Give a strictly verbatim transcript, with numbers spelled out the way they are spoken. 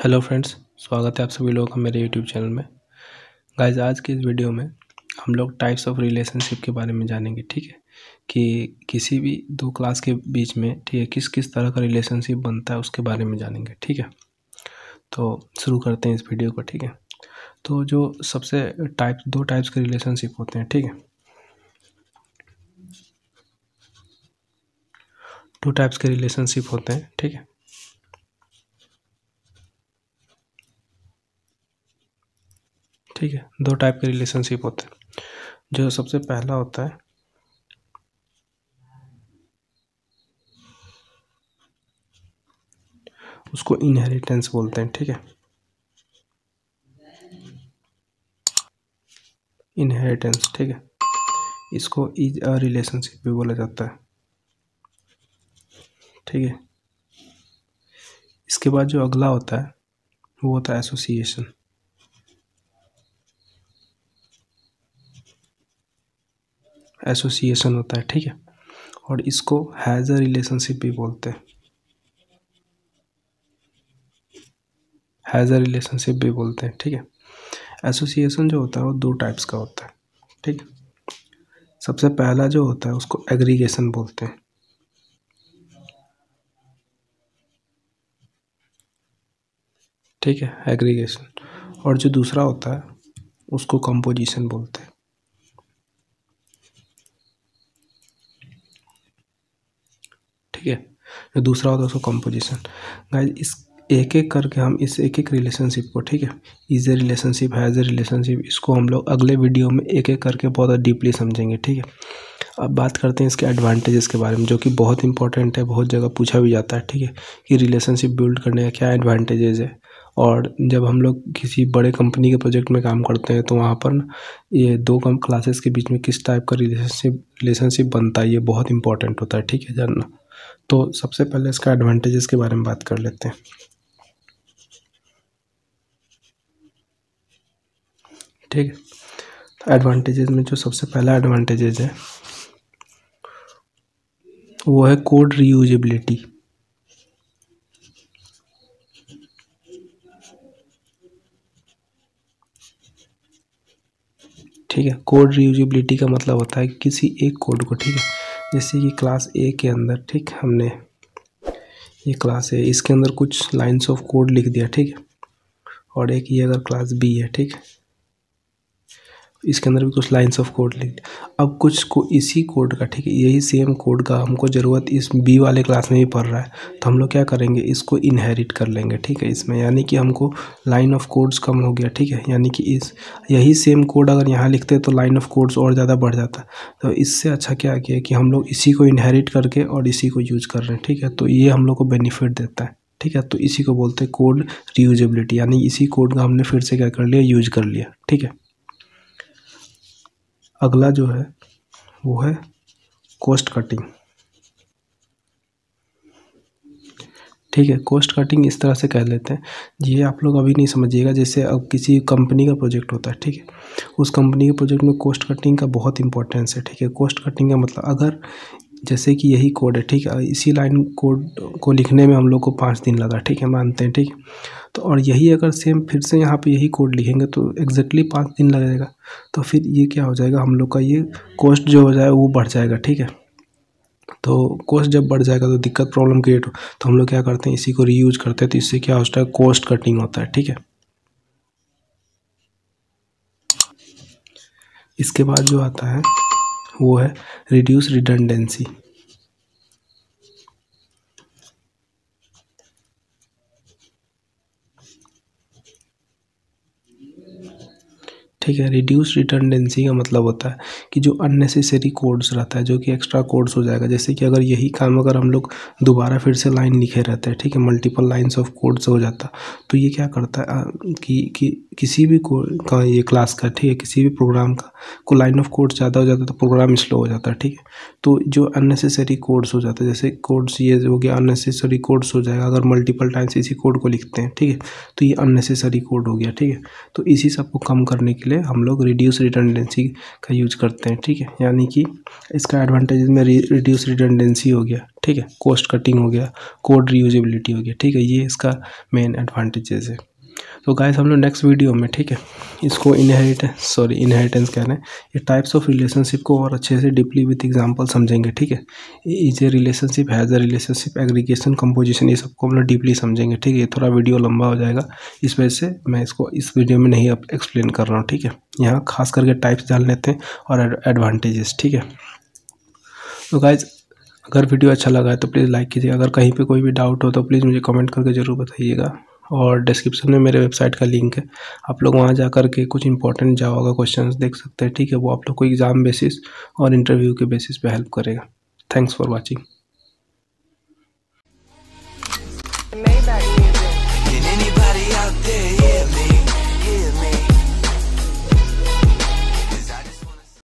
Hello friends, स्वागत है आप सभी लोगों का मेरे यूट्यूब चैनल में। गाइस, आज के इस वीडियो में हम लोग टाइप्स ऑफ रिलेशनशिप के बारे में जानेंगे। ठीक है, कि किसी भी दो क्लास के बीच में ठीक है किस किस तरह का रिलेशनशिप बनता है उसके बारे में जानेंगे। ठीक है, तो शुरू करते हैं इस वीडियो को। ठीक है, तो जो सबसे टाइप दो टाइप्स के रिलेशनशिप होते हैं। ठीक है, टू टाइप्स के रिलेशनशिप होते हैं। ठीक है, ठीक है दो टाइप के रिलेशनशिप होते हैं। जो सबसे पहला होता है उसको इनहेरिटेंस बोलते हैं। ठीक है, इनहेरिटेंस। ठीक है, इसको इज अ रिलेशनशिप भी बोला जाता है। ठीक है, इसके बाद जो अगला होता है वो होता है एसोसिएशन। एसोसिएशन होता है। ठीक है, और इसको हैज अ रिलेशनशिप भी बोलते हैं। हैज अ रिलेशनशिप भी बोलते हैं। ठीक है, एसोसिएशन जो होता है वो दो टाइप्स का होता है। ठीक है, सबसे पहला जो होता है उसको एग्रीगेशन बोलते हैं। ठीक है, एग्रीगेशन। और जो दूसरा होता है उसको कंपोजिशन बोलते हैं। ठीक है, जो दूसरा होता है उसको कंपोजिशन। गाइस, इस एक एक करके हम इस एक एक रिलेशनशिप को, ठीक है, is a relationship, has a relationship, इसको हम लोग अगले वीडियो में एक एक करके बहुत डीपली समझेंगे। ठीक है, अब बात करते हैं इसके एडवांटेजेस के बारे में, जो कि बहुत इंपॉर्टेंट है, बहुत जगह पूछा भी जाता है। ठीक है, कि रिलेशनशिप बिल्ड करने का क्या एडवांटेजेस है। और जब हम लोग किसी बड़े कंपनी के प्रोजेक्ट में काम करते हैं तो वहाँ पर ये दो कम क्लासेस के बीच में किस टाइप का रिलेशनशिप रिलेशनशिप बनता है, ये बहुत इंपॉर्टेंट होता है। ठीक है, जानना। तो सबसे पहले इसका एडवांटेजेस के बारे में बात कर लेते हैं। ठीक है, तो एडवांटेजेस में जो सबसे पहला एडवांटेजेस है वो है कोड रीयूजेबिलिटी। ठीक है, कोड रीयूजेबिलिटी का मतलब होता है कि किसी एक कोड को, ठीक है, जैसे कि क्लास ए के अंदर, ठीक, हमने ये क्लास है, इसके अंदर कुछ लाइंस ऑफ कोड लिख दिया। ठीक है, और एक ये अगर क्लास बी है, ठीक, इसके अंदर भी कुछ लाइंस ऑफ कोड लिख दिया। अब कुछ को इसी कोड का, ठीक है, यही सेम कोड का हमको ज़रूरत इस बी वाले क्लास में ही पड़ रहा है, तो हम लोग क्या करेंगे, इसको इनहेरिट कर लेंगे। ठीक है, इसमें यानी कि हमको लाइन ऑफ कोड्स कम हो गया। ठीक है, यानी कि इस यही सेम कोड अगर यहाँ लिखते तो लाइन ऑफ कोड्स और ज़्यादा बढ़ जाता। तो इससे अच्छा क्या किया कि हम लोग इसी को इनहेरिट करके और इसी को यूज कर रहे हैं। ठीक है, तो ये हम लोग को बेनिफिट देता है। ठीक है, तो इसी को बोलते हैं कोड रीयूजेबिलिटी, यानी इसी कोड का हमने फिर से क्या कर लिया, यूज कर लिया। ठीक है, अगला जो है वो है कॉस्ट कटिंग। ठीक है, कॉस्ट कटिंग इस तरह से कह लेते हैं, ये आप लोग अभी नहीं समझिएगा। जैसे अब किसी कंपनी का प्रोजेक्ट होता है, ठीक है, उस कंपनी के प्रोजेक्ट में कॉस्ट कटिंग का बहुत इंपॉर्टेंस है। ठीक है, कॉस्ट कटिंग का मतलब अगर जैसे कि यही कोड है, ठीक है, इसी लाइन कोड को लिखने में हम लोग को पाँच दिन लगा, ठीक है, मानते हैं। ठीक है, तो और यही अगर सेम फिर से यहाँ पे यही कोड लिखेंगे तो एग्जैक्टली पाँच दिन लगेगा। तो फिर ये क्या हो जाएगा, हम लोग का ये कॉस्ट जो हो जाए वो बढ़ जाएगा। ठीक है, तो कॉस्ट जब बढ़ जाएगा तो दिक्कत प्रॉब्लम क्रिएट हो, तो हम लोग क्या करते हैं, इसी को रीयूज करते हैं। तो इससे क्या होता है, कॉस्ट कटिंग होता है। ठीक है, इसके बाद जो आता है वो है रिड्यूस रिडंडेंसी। ठीक है, रिड्यूस रिडंडेंसी का मतलब होता है कि जो अननेसेसरी कोड्स रहता है, जो कि एक्स्ट्रा कोड्स हो जाएगा। जैसे कि अगर यही काम अगर हम लोग दोबारा फिर से लाइन लिखे रहते हैं, ठीक है, मल्टीपल लाइंस ऑफ कोड्स हो जाता, तो ये क्या करता है कि, कि किसी भी कोड का, ये क्लास का, ठीक है, किसी भी प्रोग्राम का को लाइन ऑफ कोड्स ज़्यादा हो जाता है तो प्रोग्राम स्लो हो जाता है। ठीक है, तो जो अननेसेसरी कोड्स हो जाते हैं, जैसे कोड्स ये हो गया अननेसेसरी कोड्स हो जाएगा अगर मल्टीपल टाइम्स इसी कोड को लिखते हैं। ठीक है, तो ये अननेसेसरी कोड हो गया। ठीक है, तो इसी सब को कम करने के लिए लिए हम लोग रिड्यूस रिडंडेंसी का यूज करते हैं, ठीक है। यानी कि इसका एडवांटेज में रिड्यूस रिडंडेंसी हो गया, ठीक है, कॉस्ट कटिंग हो गया, कोड रीयूजेबिलिटी हो गया, ठीक है, ये इसका मेन एडवांटेजेस है। तो गाइस हम लोग नेक्स्ट वीडियो में, ठीक है, इसको इनहेरिटेंस सॉरी इनहेरिटेंस कह रहे हैं, ये टाइप्स ऑफ रिलेशनशिप को और अच्छे से डीपली विथ एग्जांपल समझेंगे, ठीक है। Is a relationship, has a relationship, aggregation, composition, ये सबको हम लोग डीपली समझेंगे, ठीक है। ये थोड़ा वीडियो लंबा हो जाएगा, इस वजह से मैं इसको इस वीडियो में नहीं एक्सप्लेन कर रहा हूँ, ठीक है। यहाँ खास करके टाइप्स जान लेते हैं और एडवांटेजेस, ठीक है। तो गाइज अगर वीडियो अच्छा लगा है तो प्लीज़ लाइक कीजिए, अगर कहीं पे कोई भी डाउट हो तो प्लीज़ मुझे कमेंट करके ज़रूर बताइएगा। और डिस्क्रिप्शन में मेरे वेबसाइट का लिंक है, आप लोग वहाँ जा कर के कुछ इंपॉर्टेंट जावा का क्वेश्चंस देख सकते हैं, ठीक है। वो आप लोग को एग्ज़ाम बेसिस और इंटरव्यू के बेसिस पे हेल्प करेगा। Thanks for watching.